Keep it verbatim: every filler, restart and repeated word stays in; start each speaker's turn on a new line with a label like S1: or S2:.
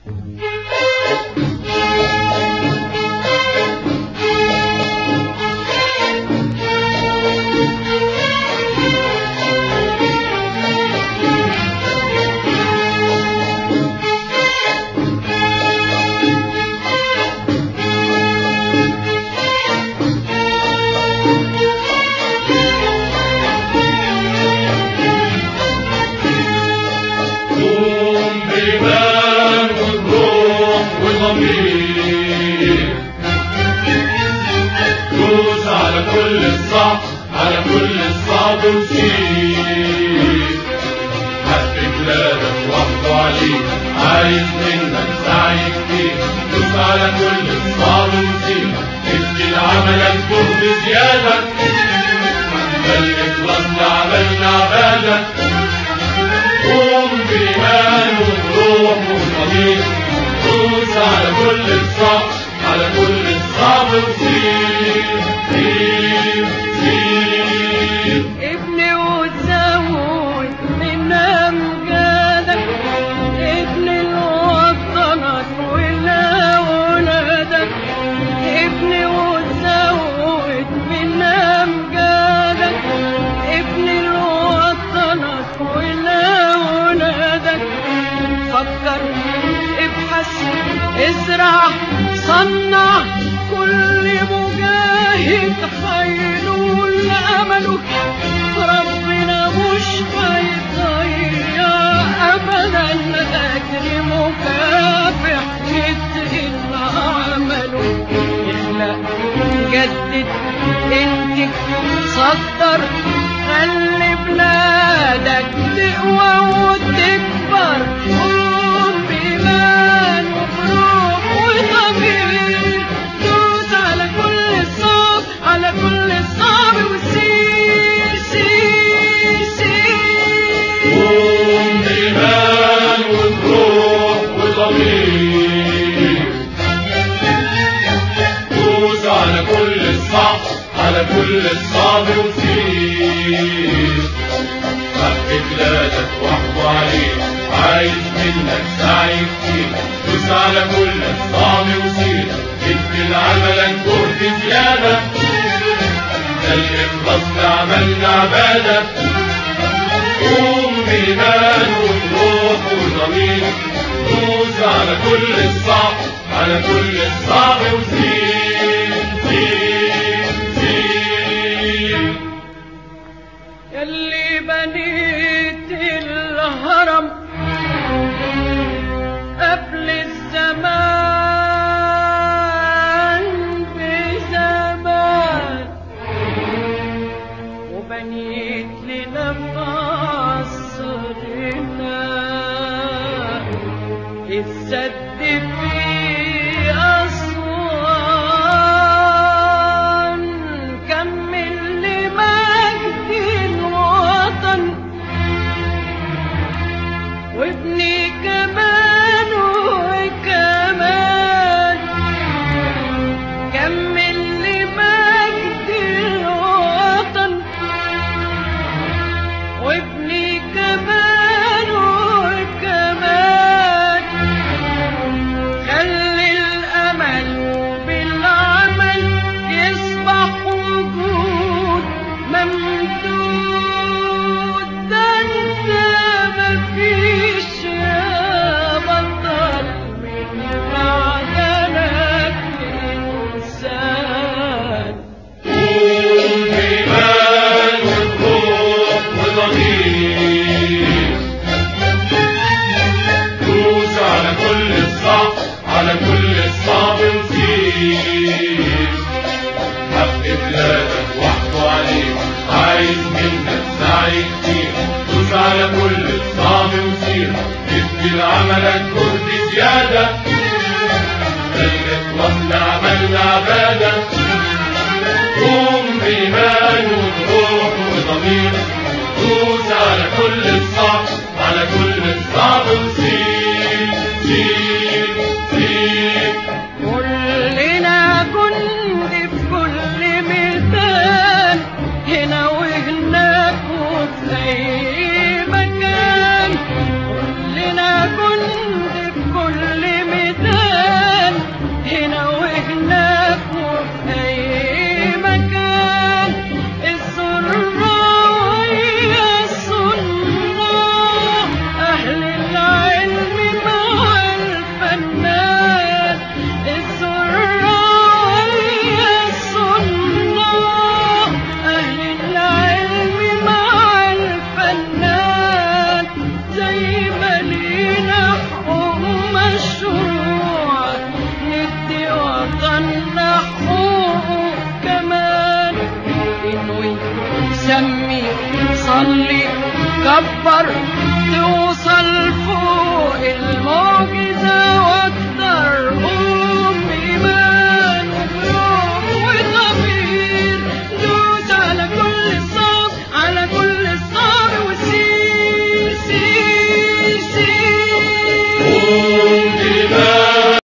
S1: دوس على كل الصعب، على كل الصعب وسيب. حق بلادك وحده عليك، عايز منك سعي كتير. دوس على كل الصعب وسيب، ادي لعملك جهد زيادة. خلي خلصنا عملنا عبادة. قوم بإيمان وبروح وضمير. دوس على كل الصعب، على كل الصعب وسيب سيب سيب.
S2: ابني وتزود من أمجادك، ابني لوطنك ولأولادك. ابني وتزود من أمجادك، ابني لوطنك ولأولادك. فكر، ابحث، ازرع، صنع. كل مجاهد هينول أمله. ربنا مش هيضيع أبدا أجر مكافح يتقن عمله. اخلق، جدد، انتج، صدر. خلي بلادك تقوى وتكبر. قوم بإيمان وبروح وضمير. دوس على كل الصعب، على كل الصعب وسير سير سير.
S1: قوم بإيمان وبروح وضمير. دوس على كل الصعب، على كل الصعب وسير. حق بلادك وحده عليك، عايز منك سعي كتير. دوس على كل الصعب وسير، ادي لعملك جهد زيادة. ده الإخلاص لعملنا عبادة. قوم بإيمان وبروح وضمير. دوس على كل الصعب، على كل الصعب وسير سير سير.
S2: يلي بنيت الهرم قبل الزمان بزمان، وبنيت لنا عصرنا السد في أسوان. كمل لمجد الوطن، وابني كمان وكمان. كمل لمجد الوطن، وابني كمان وكمان. خلي الأمل بالعمل يصبح وجود ممدود. ده انت مفيش يا بطل من معدنك إنسان.
S1: قوم بإيمان وبروح وضمير. دوس على كل الصعب، على كل الصعب وسير. حق بلادك وحده عليك، عايز منك سعي كتير. دوس على كل الصعب وسير، ادي لعملك جهد زيادة. ده الإخلاص لعملنا عبادة. قوم بإيمان وبروح وضمير. دوس على كل الصعب، على كل الصعب وسير سير سير.
S2: كلنا جند في كل ميدان، هنا وهناك وفي أي مكان. كلنا جند في كل صبر